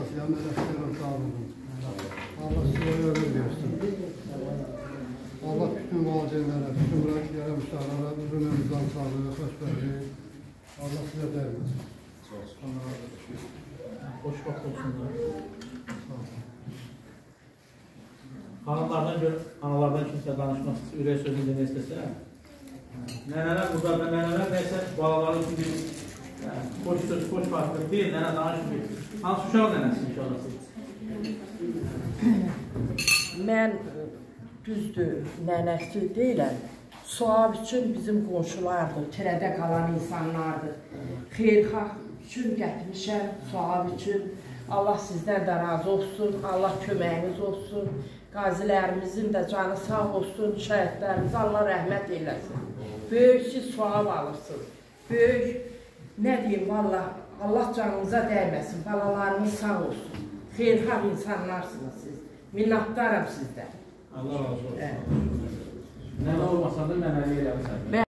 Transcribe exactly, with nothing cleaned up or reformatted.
babasıyam, mələklərim sağ olun. Allah sizə ömür versin. Allah bütün valideynlərə, bütün bırakılara, müştahlara, uzun ömürdən sağlığı, xoşbəxtlik. Allah sizə dəyməsin. Hoş vaxt olsunlar. Xanımlardan gör, analardan kimsə danışmaq istəyir, ürək sözünü demək istəsə. Nənələr burada və nənələr nəysə balaları üçün bir xoş söz, xoş vaxtdır deyil, nənə danışmıyor. Hansı uşaq nənəsi inşallah siz? Mən düzdür, nənəsi deyiləm. Sual üçün bizim qonşulardır, tirədə qalan insanlardır. Xeyrxah üçün gətirmişəm, sual üçün. Allah sizdən də razı olsun, Allah köməyiniz olsun. Qazilərimizin də canı sağ olsun, şəhidlərimiz Allah rəhmət eyləsin. Böyük siz sual alırsınız. Böyük, nə deyim, valla, Allah canınıza dəyməsin, balalarınız sağ olsun. Xeyrxah insanlarsınız siz. Minnətdaram sizdən. Allah razı olsun. Nənə olmasa da nənəliyə eləmişsən.